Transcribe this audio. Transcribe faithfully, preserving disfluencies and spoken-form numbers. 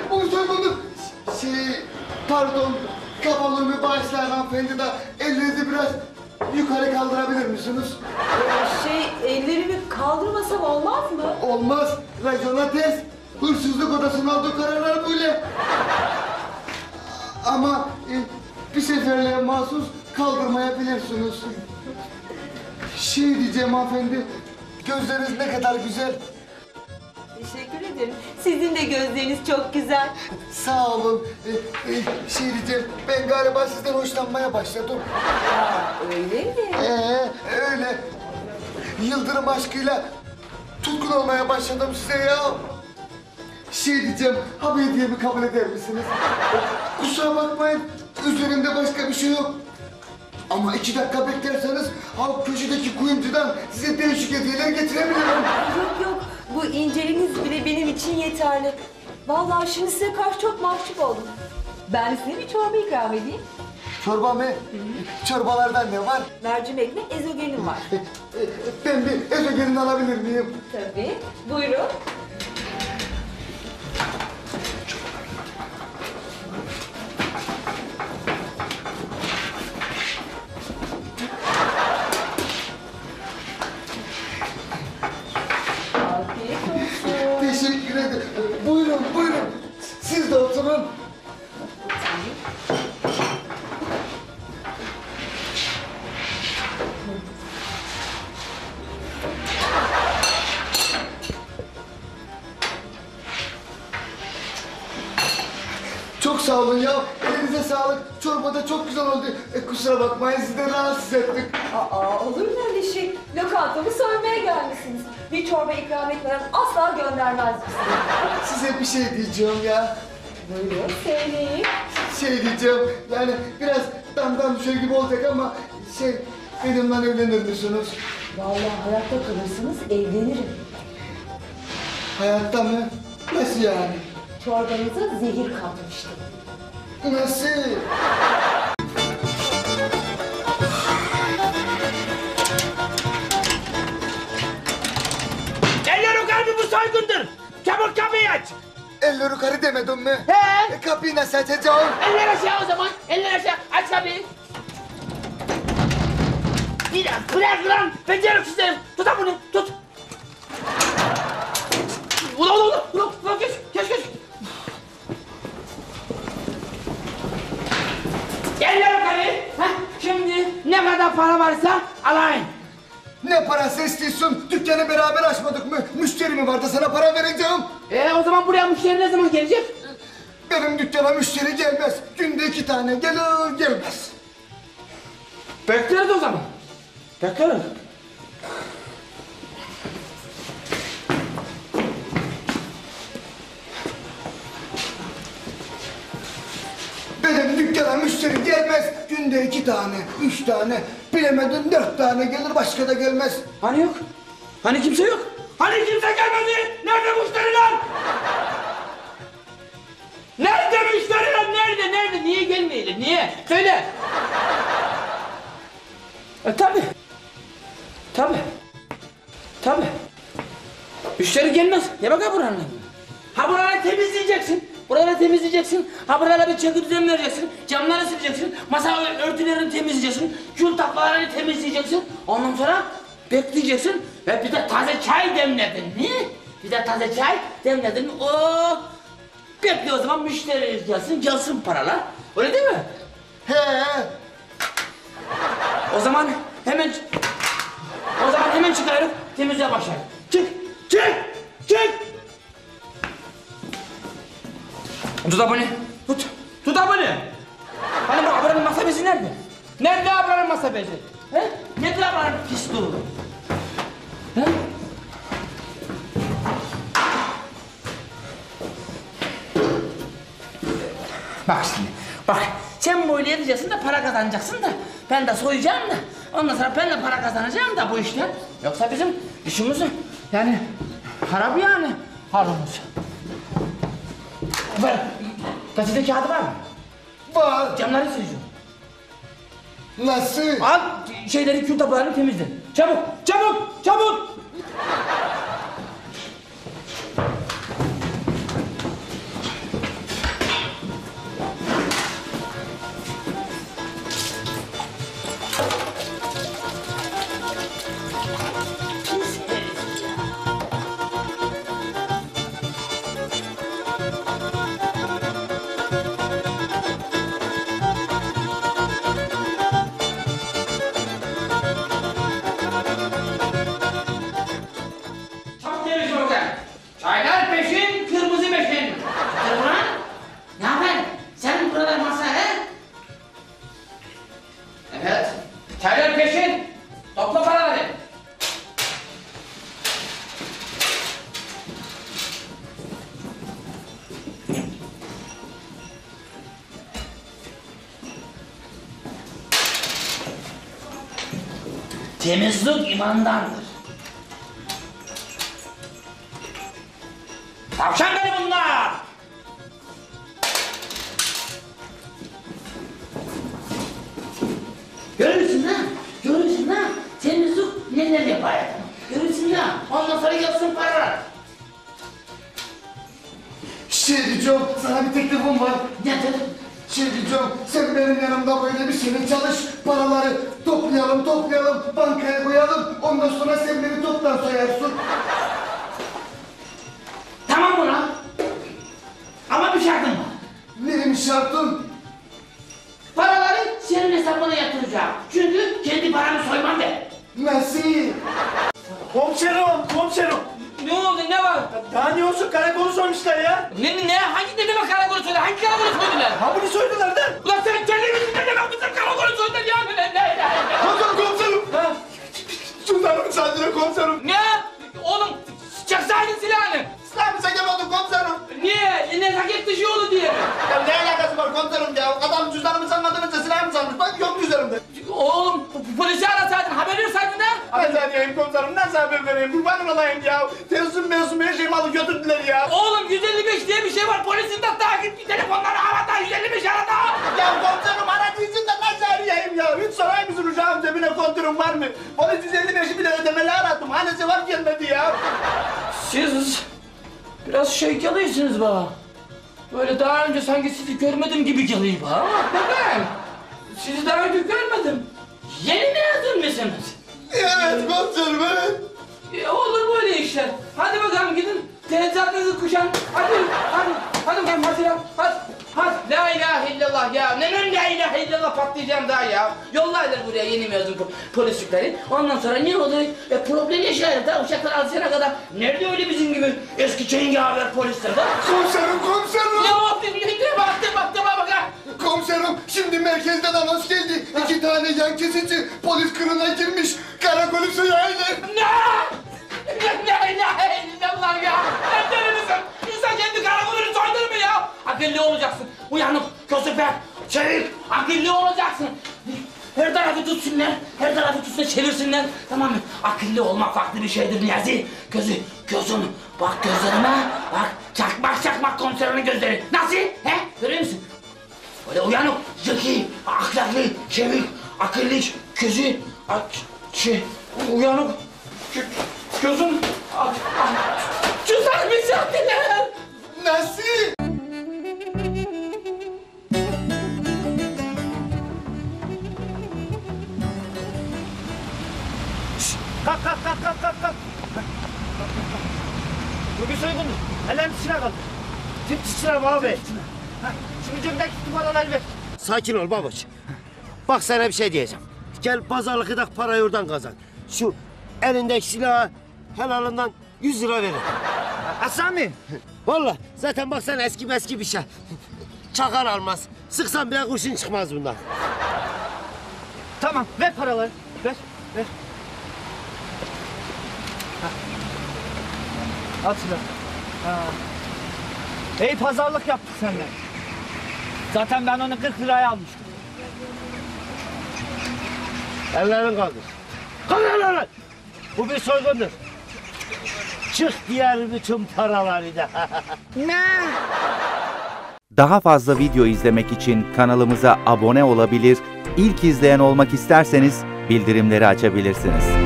bunu sormadım. Şey, pardon, kabalığımı bağışlayan hanımefendi de ellerinizi biraz yukarı kaldırabilir misiniz? Şey, ellerimi kaldırmasam olmaz mı? Olmaz, racona ters. Hırsızlık odasının aldığı kararlar böyle. Ama e, bir seferliğe mahsus kaldırmayabilirsiniz. Şey diyeceğim hanımefendi, gözleriniz ne kadar güzel. Teşekkür ederim. Sizin de gözleriniz çok güzel. Sağ olun. Ee, e, şey diyeceğim, ben galiba sizden hoşlanmaya başladım. Öyle mi? Ee, öyle. Yıldırım aşkıyla tutkun olmaya başladım size ya. Şey diyeceğim, ha bu hediyemi kabul eder misiniz? Kusura bakmayın, üzerimde başka bir şey yok. Ama iki dakika beklerseniz ha köşedeki kuyumcudan size değişik hediyeler getirebilirim. Yok yok, bu inceliğiniz bile benim için yeterli. Vallahi şimdi size karşı çok mahcup oldum. Ben size bir çorba ikram edeyim. Çorba mı? Çorbalardan ne var? Mercimekli ezogelin var. Ben bir ezogelin alabilir miyim? Tabii, buyurun. Afiyet olsun. Teşekkür ederim. Buyurun, buyurun. Siz de oturun. Çok sağ olun ya. Elinize sağlık. Çorba da çok güzel oldu. E, kusura bakmayın, sizi de rahatsız ettik. Aa, olur mu öyle şey? Lokantamı soymaya gelmişsiniz. Bir çorba ikram etmeden asla göndermez bizi. Size bir şey diyeceğim ya. Buyurun, söyleyin. Şey diyeceğim, yani biraz damdan düşer gibi olacak ama şey, benimle evlenir misiniz? Vallahi hayatta kalırsınız, evlenirim. Hayatta mı? Nasıl yani? Çorbanıza zehir katmıştım. Nasıl? Eller yukarı, bu soygundur. Çabuk kapıyı aç. Eller yukarı demedim mi? He? E, kapıyı nasıl açacağım? Eller aşağı o zaman. Eller aşağı. Aç kapıyı. Biraz bırak lan. Beceriksizlerim. Tut bunu. Tut. Ula ula ula. Ula ula geç. Geç geç. Eller yukarı. Heh, şimdi ne kadar para varsa alayım. Ne parası istiyorsun? Dükkanı beraber açmadık mı? Müşteri mi vardı, sana para vereceğim. Ee o zaman buraya müşteri ne zaman gelecek? Benim dükkana müşteri gelmez. Günde iki tane gelir gelmez. Bekleriz o zaman. Bekleriz. Benim dükkana müşteri gelmez. Günde iki tane, üç tane, bilemedin dört tane gelir, başka da gelmez. Hani yok? Hani kimse yok? Hani kimse gelmedi? Nerede müşteriler? Nerede müşteriler? Nerede? Nerede? Niye gelmeyelim? Niye? Söyle. E tabi. Tabi. Tabi. Müşteri gelmez. Ne bakar buranın? Ha buraları temizleyeceksin. Buraları temizleyeceksin. Ha buralara bir çeki düzen vereceksin. Camları sileceksin. Masa örtülerini temizleyeceksin. Kül taklalarını temizleyeceksin. Ondan sonra bekleyeceksin. Ve bir de taze çay demledin mi? Bir de taze çay demledin mi? Oo! Bekliyor o zaman müşteri gelsin, gelsin paralar. Öyle değil mi? He. O zaman hemen... O zaman hemen çıkarıp temizliğe başlayalım. Çık! Çık! Çık! Tut abone. Tut. Tut abone. Hani bu ablanın masa bezi nerede? Nerede ablanın masa bezi? He? Nerede ablanın pisliği? He? Bak şimdi. Bak. Sen böyle edeceksin de para kazanacaksın da ben de soyacağım da ondan sonra ben de para kazanacağım da bu işte. Yoksa bizim işimiz yani harap yani halımız. Ver. Gazete kağıdı var mı? Var. Camları sileceğim. Nasıl? Al şeyleri, kül tabaklarını temizle. Çabuk, çabuk, çabuk. temizlik imandandır. Tavşan beni bunlar! Görürsün ha, görürsün ha. Temizlik neler yapar adam. Görürsün ha, ondan sonra gelsin paralar. Şey diyeceğim, sana bir teklifim var. Nedir? Şey diyeceğim, sen benim yanımda böyle bir sene çalış, paraları toplayalım, toplayalım, bankaya koyalım, ondan sonra sen beni toptan soyarsın. Tamam ulan. Ama bir şartım var. Neymiş şartın? Paraları senin hesabına yatıracağım. Çünkü kendi paramı soymam ben. Nasıl? Komiserim, komiserim. Ne oldu, ne var? Daha ne olsun, karakolu soymuşlar ya. Ne, ne, hangi ne demek karakolu söyle, hangi karakolu söylediler? Ha bunu soydular da. Ulan sen kendi misin, ne demek bizim karakolu söylediler ya? Ne, ne, ne, ne? Komiserim, komiserim! Ha. Şunların sandığına komiserim! Ne? Oğlum, çaksaydın silahını. Silahımı çekemedim komiserim! Niye? Nezaket dışı oldu diye mi? Ya ne alakası var komiserim ya? Adam cüzdanımı sanmadığım için silahımı sanmış, bak yok üzerimde. Oğlum, polisi arasaydın, haber verseydin ha? Haber vereyim komiserim, nasıl haber vereyim? Kurbanım olayım ya! Tezim mezum her şeyimi alıp götürdüler ya! Oğlum, yüz elli beş diye bir şey var, polisin de takip telefonları arada, yüz elli beş arada. Ya komiserim aradıysan da nasıl arayayım ya? Hiç sorayım mısın uşağım cebine kontürüm var mı? Polis yüz elli beşi bile ödemeli arattım, hani cevap gelmedi ya! Siz biraz şey geliyorsunuz bana. Böyle daha önce sanki sizi görmedim gibi geliyor bana ama ben sizi daha önce görmedim. Yeni mezun musunuz? Evet komiserim, evet! E, olur böyle işler. Hadi bakalım gidin. Teçhizatınızı kuşan. Hadi, hadi, hadi bakalım hadi ya. Hadi, hadi. La ilahe illallah ya. Neden la ilahe illallah patlayacağım daha ya. Yollaylar buraya yeni mezun po polislikleri. Ondan sonra ne olur? E, problem yaşayalım da uşaklar alışana kadar. Nerede öyle bizim gibi eski cengaver polisler de? Komiserim, komiserim! Ne oldu? Ne baktı, baktı bak ha. Komiserim, şimdi merkezden anons geldi. İki tane yan kesici polis kırına girmiş. Karakolü soyaylar. Ne? La ilahe illallah ya. Sen deli misin? İnsan kendi karakolunu soydur mu ya? Akıllı olacaksın. Uyanık, gözü ver, çevik, akıllı olacaksın. Her tarafı tutsunlar, her tarafı tutsunlar, çevirsinler. Tamam mı? Akıllı olmak farklı bir şeydir Niyazi. Gözü, gözün, bak gözlerime, bak çakmak çakmak komiserinin gözleri. Nasıl? He? Görüyor musun? Böyle uyanık, zeki, ahlaklı, çevik, akıllı, gözü, şey, uyanık, gözün, güzel bir şarkılar. Nasıl? Kalk, kalk, kalk, kalk, kalk, kalk. Bu bir soygundur. Ellerini silah kaldır. Tüm silah abi. Ha, şimdi cebindeki numaraları ver. Sakin ol babaç. Bak sana bir şey diyeceğim. Gel pazarlıkta parayı oradan kazan. Şu elindeki silahı helalından yüz lira verin. Aslan mı? Vallahi zaten baksana eski meski bir şey. Çakar almaz. Sıksan bile kurşun çıkmaz bundan. Tamam, ver paraları. Ver, ver. Ha. Al silahı. Ha. İyi pazarlık yaptık senden. Zaten ben onu kırk liraya almıştım. Ellerini kaldır. Kaldır ellerini. Bu bir soygundur. Çık diğer bütün paraları da. Ne? Daha fazla video izlemek için kanalımıza abone olabilir, ilk izleyen olmak isterseniz bildirimleri açabilirsiniz.